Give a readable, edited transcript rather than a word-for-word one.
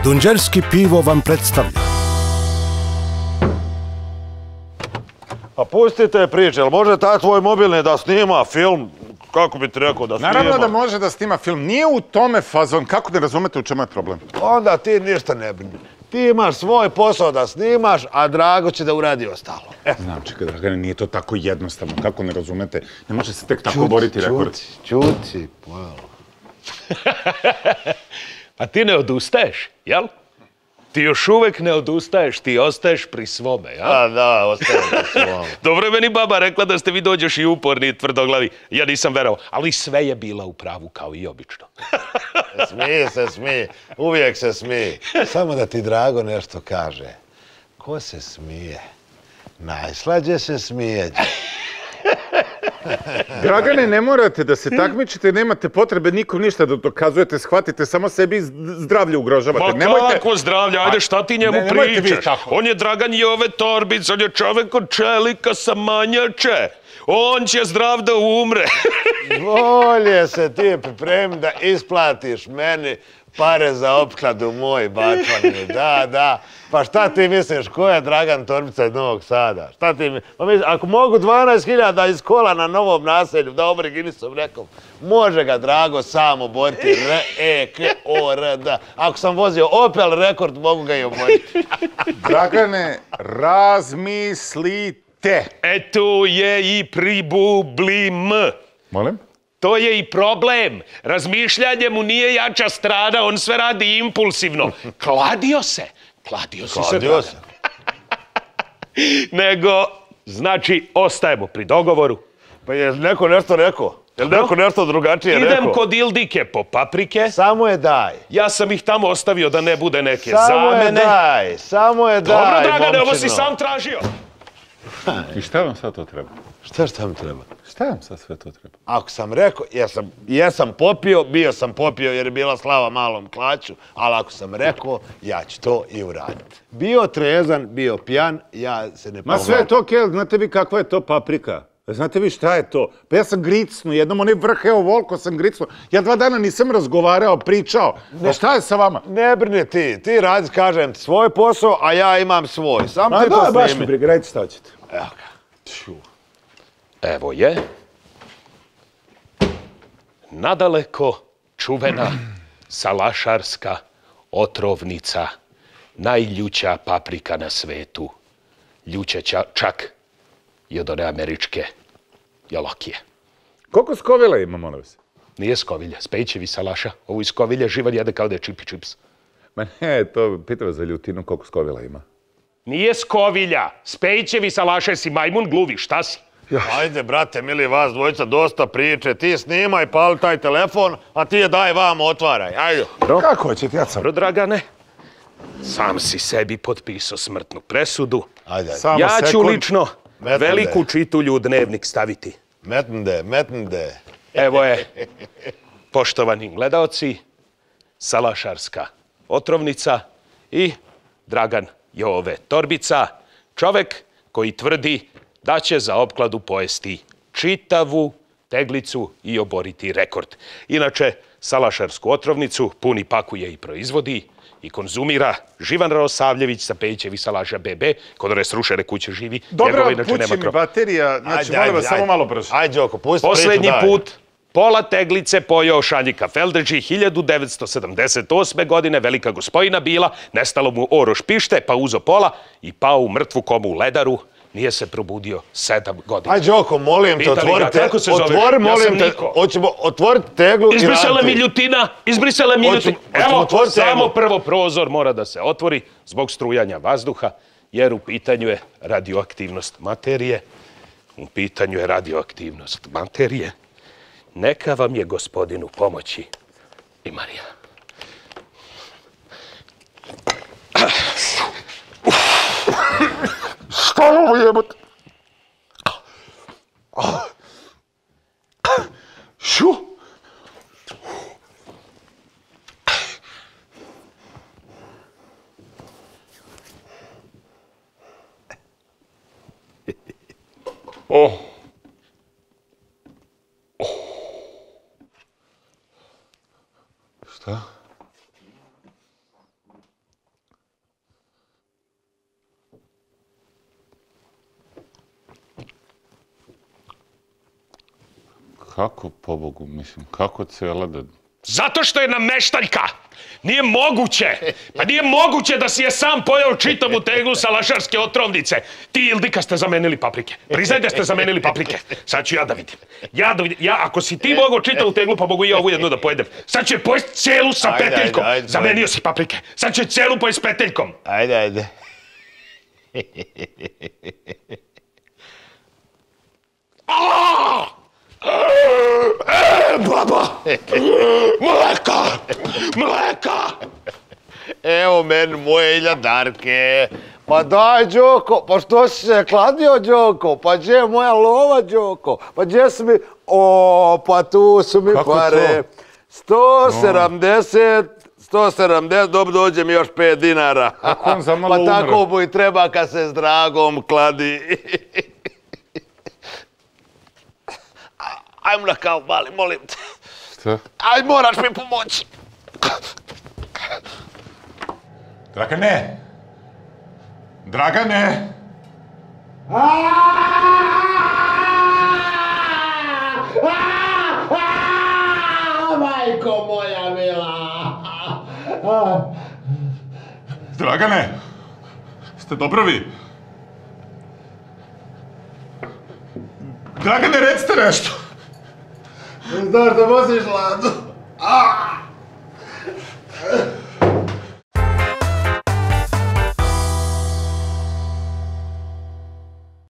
Dunđerski pivo vam predstavlja. Pa pustite priče, jel može taj tvoj mobilni da snima film? Kako bi ti rekao da snima? Naravno da može da snima film. Nije u tome fazon. Kako ne razumete u čemu je problem? Onda ti ništa ne brini. Ti imaš svoj posao da snimaš, a Drago će da uradi ostalo. Znam, čekaj, Dragane, nije to tako jednostavno. Kako ne razumete? Ne može se tek tako boriti rekord. Čuti, pojelo. A ti ne odustaješ, jel? Ti još uvek ne odustaješ, ti ostaješ pri svome, jel? A da, ostajem pri svome. Dobro je meni baba rekla da ste vi dođeš i uporni i tvrdoglavi. Ja nisam verovao, ali sve je bila u pravu kao i obično. Smije se, smije. Uvijek se smije. Samo da ti Drago nešto kaže. Ko se smije? Najslađe se smijeđe. Dragane, ne morate da se takmičite, nemate potrebe nikom ništa da dokazujete, shvatite, samo sebi zdravlje ugrožavate. Ma kako zdravlje, ajde šta ti njemu pričaš? On je Dragan Jove Torbic, on je čovek od čelika sa manjače. On će zdrav da umre. Bolje se ti pripremi da isplatiš meni pare za opkladu moj bačvani. Da. Pa šta ti misliš, ko je Dragan Torbica iz Novog Sada? Šta ti misliš? Pa misliš, ako mogu 12.000 iz kola na Novom naselju, da Ginisom rekao, može ga Drago sam oboriti. R-E-K-O-R-D. Ako sam vozio Opel rekord, mogu ga i oboriti. Dragane, razmislite. E tu je i pribublim. Molim? To je i problem. Razmišljanje mu nije jača strana, on sve radi impulsivno. Kladio se. Kladio se. Nego, znači, ostajemo pri dogovoru. Pa je neko nešto rekao? Je li neko nešto drugačije rekao? Idem kod Ildike po paprike. Samo je daj. Ja sam ih tamo ostavio da ne bude neke zamene. Samo je daj, Dobro, Dragane, ovo momčino. si sam tražio. I šta vam sad to treba? Šta mi treba? Šta vam sad sve to treba? Ako sam rekao, jesam popio, bio sam popio jer je bila slava malom klaču, ali ako sam rekao, ja ću to i uraditi. Bio trezan, bio pijan, ja se ne Ma sve je to, Kel, znate vi kakva je to paprika? Znate vi šta je to? Pa ja sam gricnu, jednom onaj vrh, evo volko sam gricnu. Ja 2 dana nisam razgovarao, pričao. A šta je sa vama? Ne brini ti radi, kažem ti, svoj posao, a ja imam svoj. Sam ti to snimi. Baš mi briga, radite šta ćete. Evo ga. Evo je. Nadaleko čuvena salašarska otrovnica, najljuća paprika na svetu. Ljuća čak i od one američke jolokije. Koliko skovila ima, molim vas? Nije skovilja, Spejčevi salaša. Ovo iz skovilja živan jede kao da je čipi čips. Ma ne, to pitam vas za ljutinu koliko skovila ima. Nije skovilja, Spejčevi salaša, si majmun gluvi, šta si? Ajde, brate, mili, vas dvojica dosta priče. Ti snimaj, pali taj telefon, a ti je daj vam, otvaraj. Ajde. Kako ćete, ja sam... Dobro, Dragane, sam si sebi potpisao smrtnu presudu. Ajde. Ja ću lično veliku čitulju u dnevnik staviti. Metnde. Evo je, poštovani gledaoci, salašarska otrovnica i Dragan Jove Torbica, čovek koji tvrdi da će za opkladu pojesti čitavu teglicu i oboriti rekord. Inače, salašarsku otrovnicu puni, pakuje i proizvodi i konzumira Živan Radosavljević sa Pejićevi salaša BB, kod one srušene kuće živi. Dobro, pući mi baterija, znači molim vas samo malo brzo. Ajde, Đoko, pusti priču, Poslednji put pola teglice pojeo Šanjika Feldređi 1978. godine, velika gospojina bila, nestalo mu oroš pište, pa uzo pola i pao u mrtvu komu u ledaru. Nije se probudio 7 godina. Ajde, Đoko, molim te, otvorite. Otvori, molim te, hoćemo otvoriti teglu i raditi. Izbrisala mi ljutina. Evo, samo prvo prozor mora da se otvori zbog strujanja vazduha, jer u pitanju je radioaktivnost materije. U pitanju je radioaktivnost materije. Neka vam je gospodinu pomoći i Marija. Šta je ovo jebote? Šu? Šta? Kako, pobogu, mislim, kako cijela da... Zato što je nameštaljka. Nije moguće. Pa nije moguće da si je sam pojeo čitavu teglu salašarske otrovnice. Ti i Ildika ste zamenili paprike. Priznaj da ste zamenili paprike. Sad ću ja da vidim. Ako si ti mogao čitavu teglu, pa mogu i ja ovu jednu da pojedem. Sad ću je pojesti celu sa peteljkom. Zamenio si paprike. Sad ću je celu pojesti s peteljkom. Ajde. Baba! Mleka! Evo meni moje iljadarke. Pa daj, Đoko, pa što si se kladio, Đoko? Pa gdje je moja lova, Đoko? Pa gdje su mi... O, pa tu su mi pare. 170, dobro, dođe mi još 5 dinara. Kako on za malo Pa umre? tako mu i treba kad se s dragom kladi. Ajmo na kavu, mali, molim te. Šta? Aj, moraš mi pomoći. Dragane! Dragane! Majko moja mila. Dragane! Ste dobro vi? Dragane, recite nešto! Znaš da voziš Ladu?